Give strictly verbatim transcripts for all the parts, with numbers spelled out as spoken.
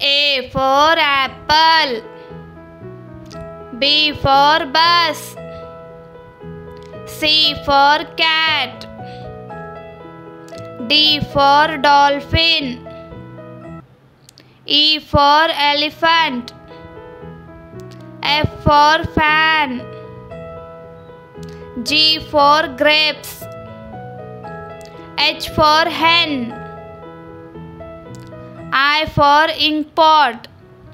A for apple. B for bus. C for cat. D for dolphin. E for elephant. F for fan. G for grapes. H for hen. I for ink pot.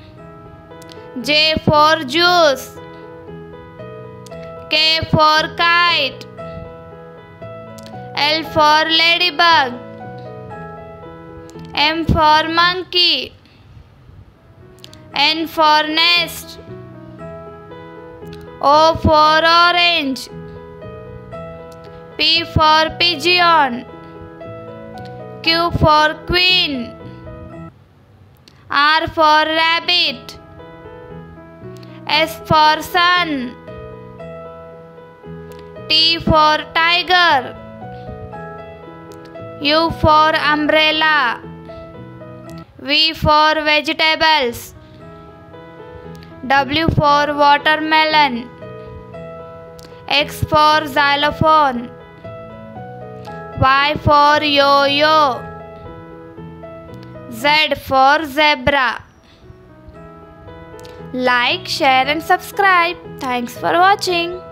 J for juice. K for kite. L for ladybug. M for monkey. N for nest. O for orange. P for pigeon. Q for queen. R for rabbit. S for sun. T for tiger. U for umbrella. V for vegetables. W for watermelon. X for xylophone. Y for yo-yo. Z for zebra. Like, share and subscribe. Thanks for watching.